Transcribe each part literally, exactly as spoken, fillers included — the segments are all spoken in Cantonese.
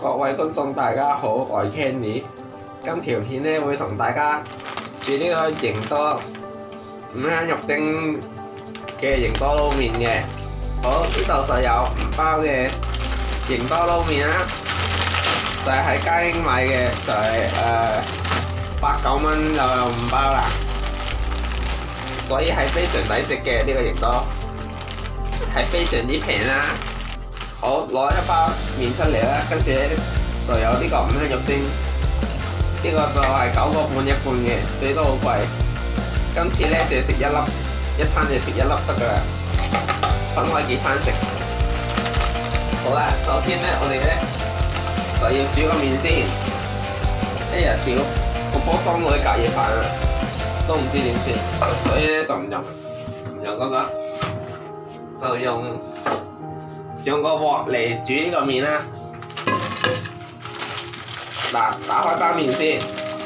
各位觀眾大家好，我係 Kenny。今條片咧會同大家煮呢個營多五香肉丁嘅營多撈麵嘅。好，呢度就有五包嘅營多撈麵啦，就係喺佳英買嘅，就係誒八九蚊就有五包啦，所以係非常抵食嘅呢個營多，係非常之平啦。好，攞一包麵出嚟啦，跟住咧就有呢個五香肉丁，呢、這個就係九個半一罐嘅，所以都好貴。今次咧就食一粒，一餐就食一粒得噶啦，分開幾餐食。好啦，首先咧我哋咧就要煮個麵先。哎呀，屌個煲裝到啲隔夜飯啊，都唔知點算，所以咧就唔用唔用嗰個，就用。用個鑊嚟煮呢個麵啦。嗱，打開包麵先。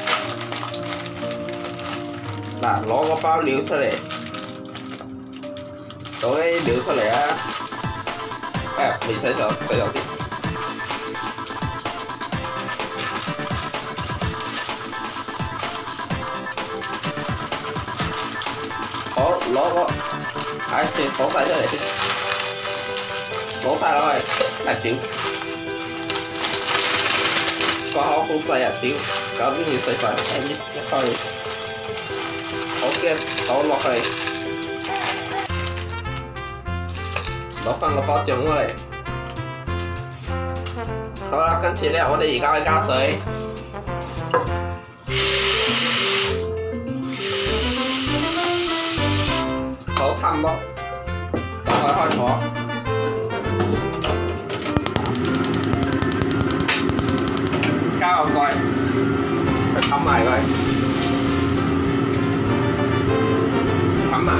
嗱，攞個包料出嚟，倒啲料出嚟啊！哎呀，未洗手，洗手先。好，攞個，唉，先倒晒出嚟先。攞晒落去，啊屌！個口好細啊屌！搞啲麵細細，一一開，好嘅倒落去，攞翻個包醬過嚟。好啦，跟住咧，我哋而家去加水，好差唔多，就可以開火。加個蓋，去冚埋佢，冚埋。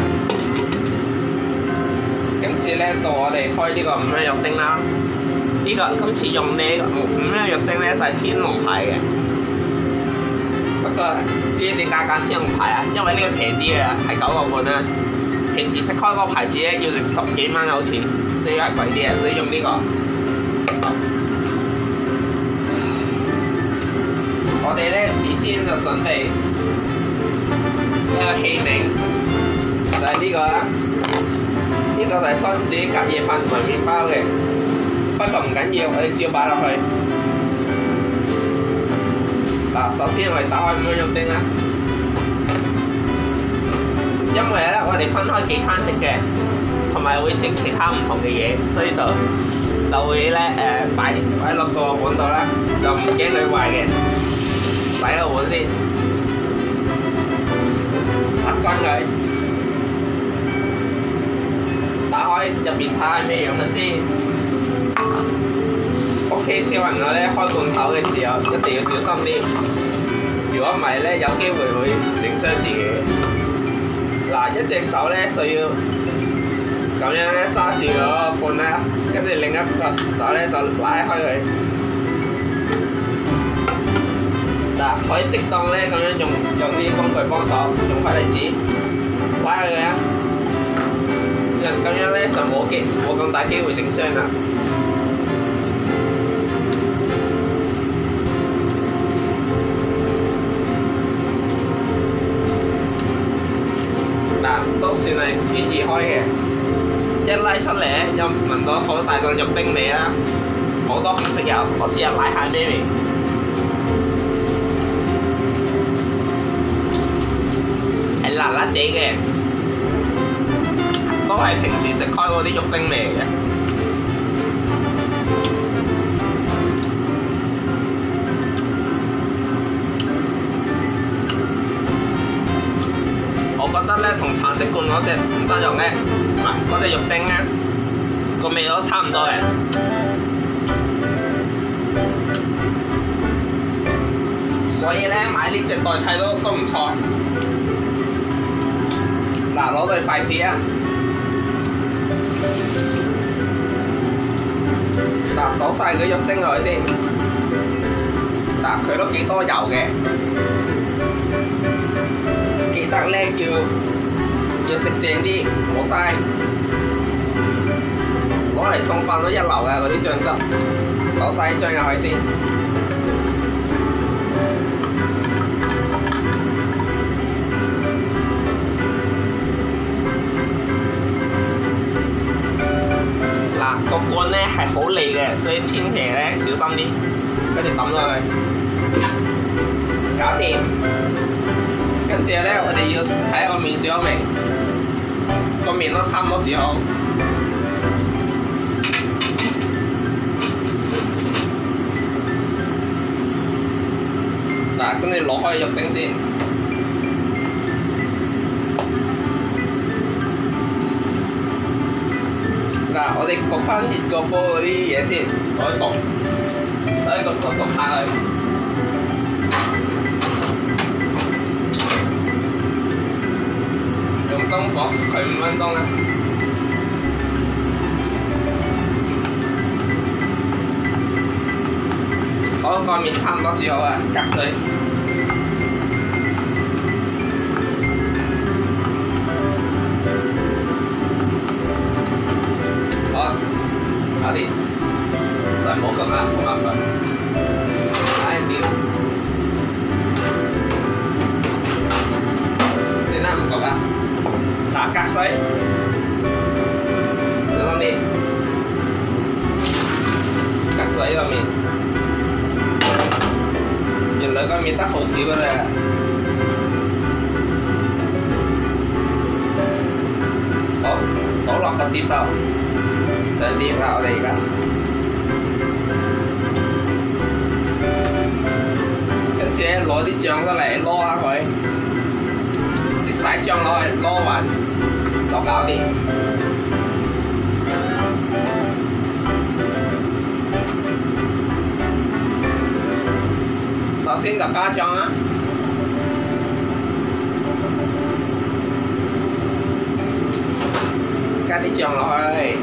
跟住咧，到我哋開呢個五香肉丁啦。呢、這個今次用呢五香肉丁咧就係天龍牌嘅。不過知唔知點解揀天龍牌啊？因為呢個平啲嘅，係九個半啦。平時食開嗰個牌子咧要成十幾蚊好似，所以係貴啲嘅，所以用呢、這個。我哋咧事先就準備一個器皿，就係、是、呢個啦。呢、這個就係裝住隔夜飯同埋麵包嘅，不過唔緊要，我哋照擺落去。嗱，首先我哋打開五香肉丁啦，因為咧我哋分開幾餐食嘅，同埋會整其他唔同嘅嘢，所以就就會咧誒擺擺落個碗度啦，就唔驚佢壞嘅。洗個碗先，揼乾佢，打開入邊睇下咩樣嘅先。屋企小朋友咧開罐頭嘅時候一定要小心啲，如果唔係咧有機會會整傷自己。嗱，一隻手咧就要咁樣咧揸住嗰個罐啦，跟住另一個手咧就拉開佢。嗱，可以適當咧咁樣用用啲工具幫手，用塊嚟紙拉開佢啊！咁樣咧就冇機冇咁大機會整傷啦。嗱，都算係幾易開嘅，一拉出嚟咧又聞到好大個肉丁味啦，好多紅色油，我試下拉下咩味。辣辣地嘅，都係平時食開嗰啲肉丁味嚟嘅。我覺得咧，同橙色罐嗰隻唔得用咧，唔係嗰隻肉丁咧，個味都差唔多嘅。所以咧，買呢隻代替都都唔錯。嗱，攞對筷子啊！嗱，倒晒佢肉丁落去先。嗱，佢都幾多油嘅，記得咧要要食正啲，唔好嘥。攞攞嚟送飯都一流嘅嗰啲醬汁，倒晒啲醬入去先。嗱，個罐咧係好利嘅，所以千祈咧小心啲，跟住抌落去，搞掂。跟住咧，我哋要睇下個麵煮好未？個麵都差唔多煮好。嗱，跟住攞開肉丁先。嗱，我哋焗翻熱個煲嗰啲嘢先，攞去焗，所以焗焗焗下佢。用中火焗佢五分鐘啦。好，個麵差唔多煮好啦，隔水。好，搞掂。但係唔好焗啦，好麻煩。唉，屌！算啦，唔焗啦。嗱，隔水，小心啲。隔水個麵。原來個麵得好少嘅啫，好，倒落個碟度，上碟啦！我哋而家，跟住咧攞啲醬出嚟撈下佢，擠晒醬落去撈勻就搞掂。首先就加醬啦，加啲醬落去，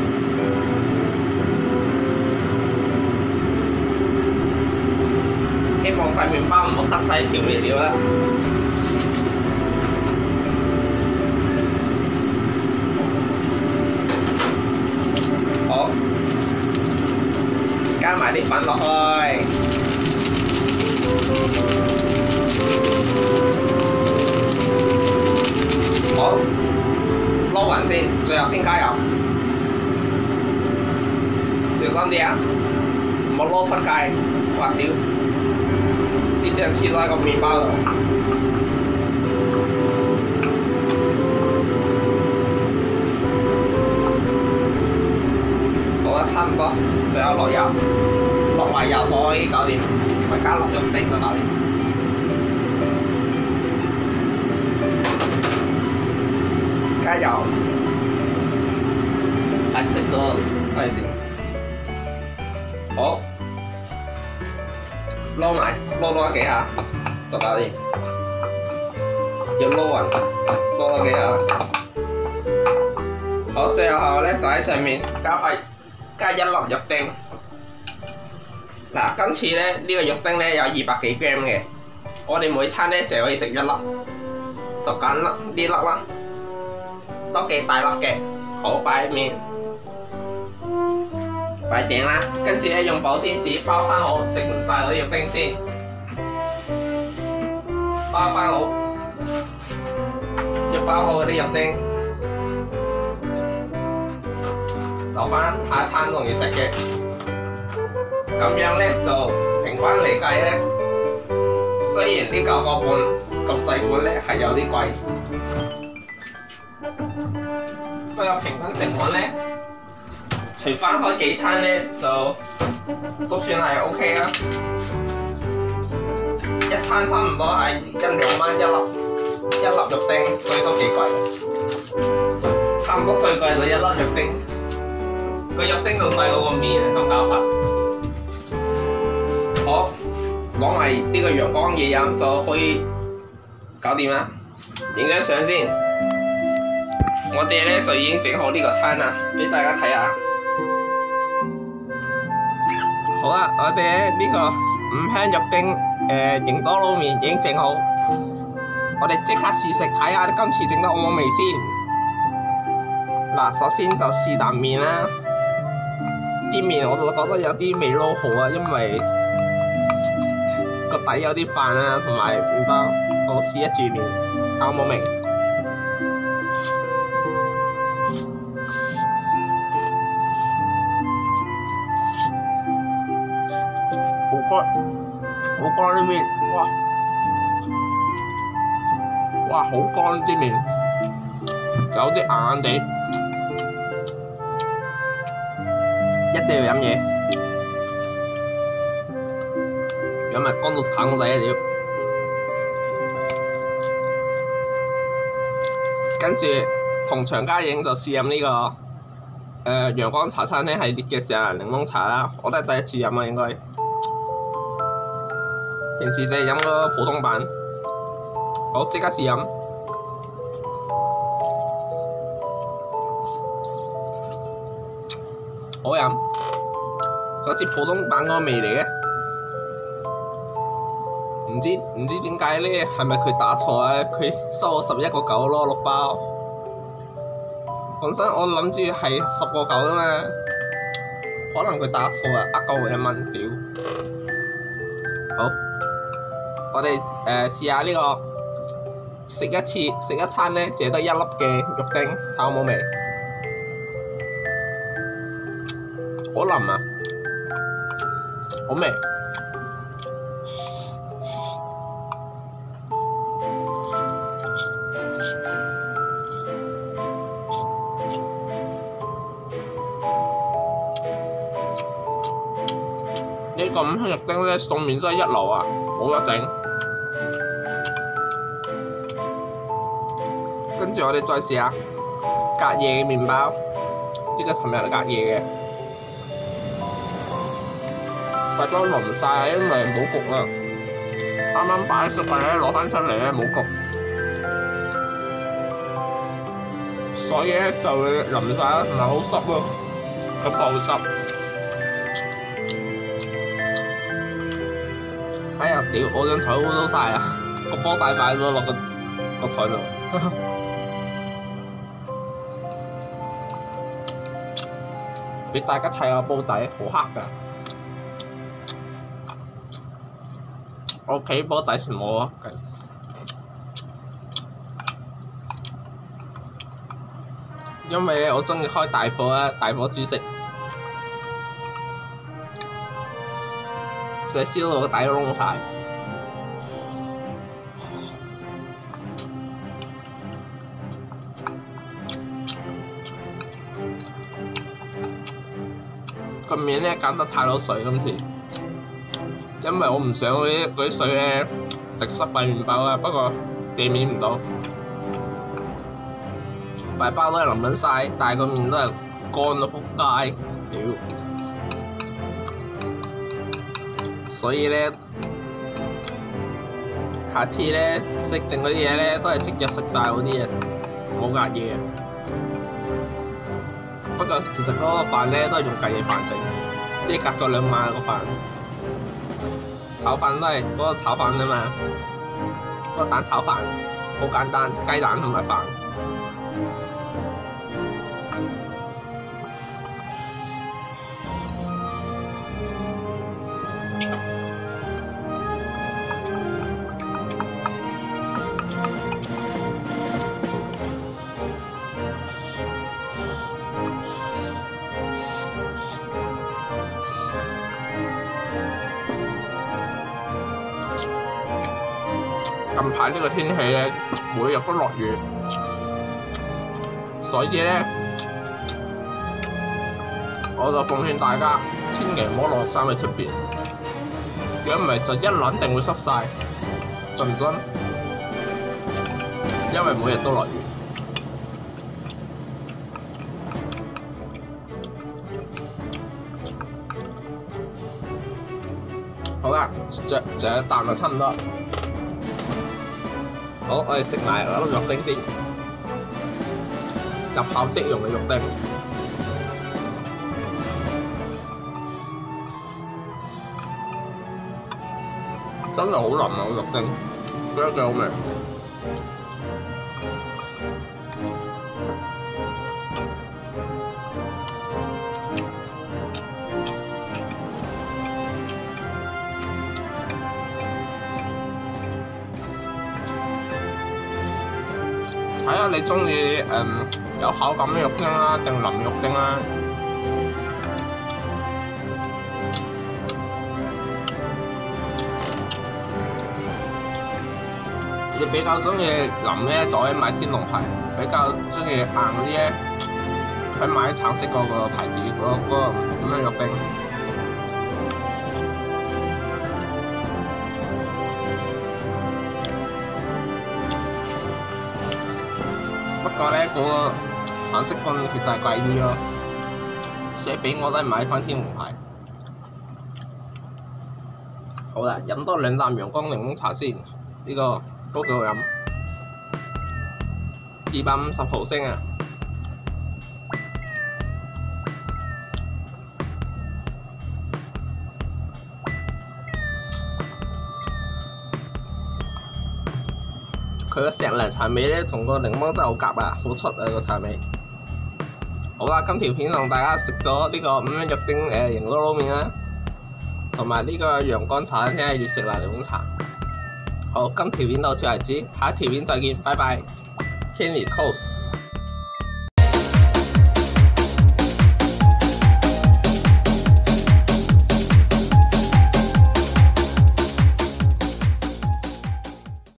希望塊麵包唔好吸晒調味料啦。好，加埋啲粉落去。好，撈勻先，最後先加油，小心啲啊，唔好撈出界，滑掉，啲醬黐咗喺個麵包度。好啦，差唔多，最後落油，落埋油就可以搞掂，咪加落肉丁就搞掂。加油，係食咗，係先。好，撈埋，撈多幾下就搞掂。要撈勻，撈多幾下。好，最後咧就喺上面加塊加一粒肉丁。嗱，今次咧呢、呢個肉丁咧有二百幾 gram 嘅，我哋每餐咧就可以食一粒，就揀粒呢粒啦。都幾大粒嘅，好擺喺面，擺頂啦。跟住咧用保鮮紙包翻好，食唔晒嗰啲肉丁先，包翻好，要包好嗰啲肉丁，留翻下一餐仲要食嘅。咁樣咧就平均嚟計咧，雖然呢九個半咁細碗咧係有啲貴。不過平均成本咧，除翻開幾餐咧，就都算係 O K 啦。一餐差唔多係一兩蚊一粒，一粒肉丁，所以都幾貴。差唔多最貴就一粒肉丁，個肉丁仲貴過個麵咁搞法。好，攞埋呢個陽光嘢飲就可以搞掂啦。影張相先。我哋咧就已經整好呢個餐啦，俾大家睇下。好啦，我哋咧呢個五香肉丁誒營多撈麵已經整好，我哋即刻試食睇下今次整得好唔好味先。嗱，首先就試啖麵啦， 啲麵我就覺得有啲未撈好啊，因為個底有啲飯啊，同埋唔得。我試一煮麵，睇好冇味。好乾，好乾啲麵，哇！哇，好乾啲麵，有啲硬硬地，一定要飲嘢，飲埋乾到攤仔啊屌！跟住同長家影就試飲呢、這個誒、呃、陽光茶餐廳系列嘅錫蘭檸檬茶啦，我都係第一次飲啊應該，平時就係飲個普通版。好，即刻試飲，好飲，好似普通版嗰個味嚟嘅，唔知唔知點解咧？係咪佢打錯啊？佢收我十一個九咯，六包，本身我諗住係十個九啫嘛，可能佢打錯啊，呃鳩我一蚊，屌！好，我哋誒試下呢個。食一次食一餐咧，淨係得一粒嘅肉丁，睇好冇味？好腍啊，好味。呢個五香肉丁咧，餸麵真係一流啊，冇得整。跟住我哋再試下隔夜嘅麵包，呢個尋日隔夜嘅，塊都淋晒，因為冇焗啊。啱啱擺熟嘅咧，攞翻出嚟咧冇焗，所以咧就會淋晒啦，同埋好濕咯，個布濕。哎呀屌！我張台污糟晒啊，個波帶擺咗落個個台度。俾大家睇下煲底，好黑㗎。我屋企煲底全冇黑嘅，因為我鍾意開大火啊，大火煮食，成日燒到個底都燶晒。個麵咧揀得太多水今次，因為我唔想嗰啲嗰啲水咧滴濕塊麵包啊，不過避免唔到，塊包都係淋緊晒，但係個麵都係乾到仆街，屌！所以咧，下次咧食剩嗰啲嘢咧都係即日食晒嗰啲嘢，冇隔夜。不過其實嗰個飯咧都係用隔夜飯整，即係隔咗兩晚個飯。炒飯都係嗰個炒飯啊嘛，嗰個蛋炒飯好簡單，雞蛋同埋飯。近排呢個天氣咧，每日都落雨，所以咧，我就奉勸大家，千祈唔好落衫喺出邊，如果唔係就一撚定會濕晒，信唔信？因為每日都落雨。好啦，着仲有一啖就差唔多。好，我哋食埋嗰粒肉丁先，入口即溶嘅肉丁，真係好腍啊！個肉丁，覺得幾好味。 睇下你中意誒有口感嘅肉丁啦，定腍肉丁啦。你比較中意腍咧，就可以買天龍牌；比較中意硬啲咧，可以買橙色嗰個牌子嗰、嗰個咁樣肉丁。不過咧，嗰、嗰個橙色罐其實係貴啲咯，所以俾我都係買翻天龍牌。好啦，飲多兩啖陽光檸檬茶先，呢、呢個。都幾好飲，二百五十毫升啊！佢個石梨茶味咧，同個檸檬都好夾啊，好出啊個茶味。好啦，今條片同大家食咗呢個五蚊肉丁誒營撈撈麵啦，同埋呢個陽光茶，聽日要食辣檸檬茶。好，今條片到此為止，下一條片再見，拜拜。Kenny Close。